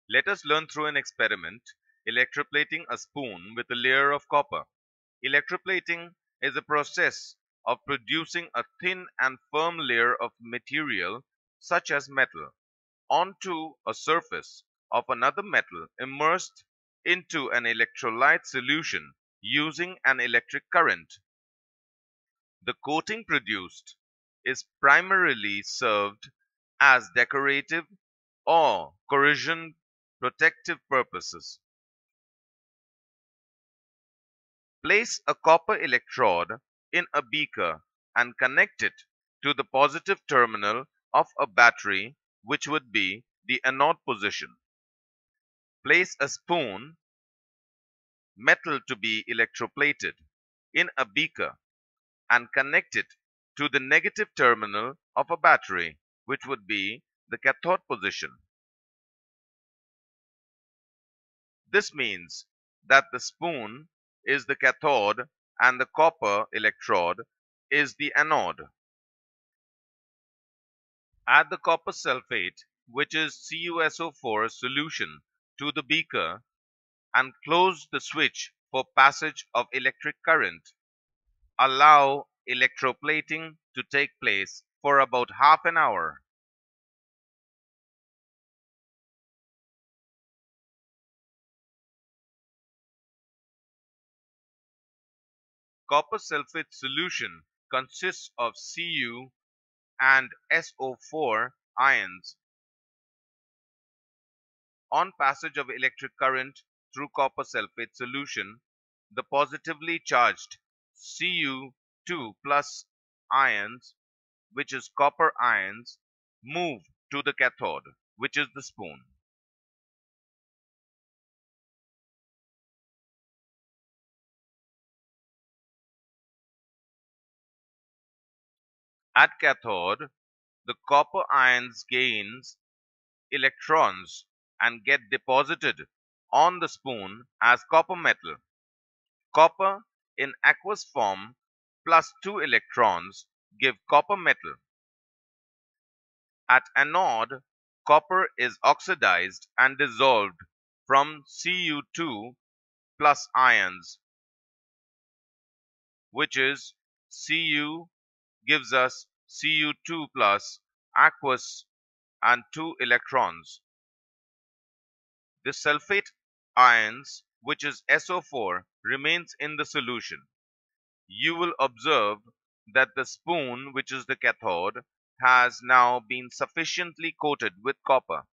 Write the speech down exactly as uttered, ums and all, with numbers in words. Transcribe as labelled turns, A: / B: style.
A: Let us learn through an experiment electroplating a spoon with a layer of copper. Electroplating is a process of producing a thin and firm layer of material such as metal onto a surface of another metal immersed into an electrolyte solution using an electric current. The coating produced is primarily served as decorative or corrosion protective purposes. Place a copper electrode in a beaker and connect it to the positive terminal of a battery, which would be the anode position. Place a spoon, metal to be electroplated, in a beaker and connect it to the negative terminal of a battery, which would be the cathode position. This means that the spoon is the cathode and the copper electrode is the anode. Add the copper sulfate, which is C u S O four solution, to the beaker and close the switch for passage of electric current. Allow electroplating to take place for about half an hour. Copper sulfate solution consists of Cu and S O four ions. On passage of electric current through copper sulfate solution, the positively charged C u two plus ions, which is copper ions, move to the cathode, which is the spoon. At cathode, the copper ions gains electrons and get deposited on the spoon as copper metal. Copper in aqueous form plus two electrons give copper metal. At anode, copper is oxidized and dissolved from C u two plus ions, which is Cu gives us C u two plus aqueous and two electrons. The sulfate ions, which is S O four, remains in the solution. You will observe that the spoon, which is the cathode, has now been sufficiently coated with copper.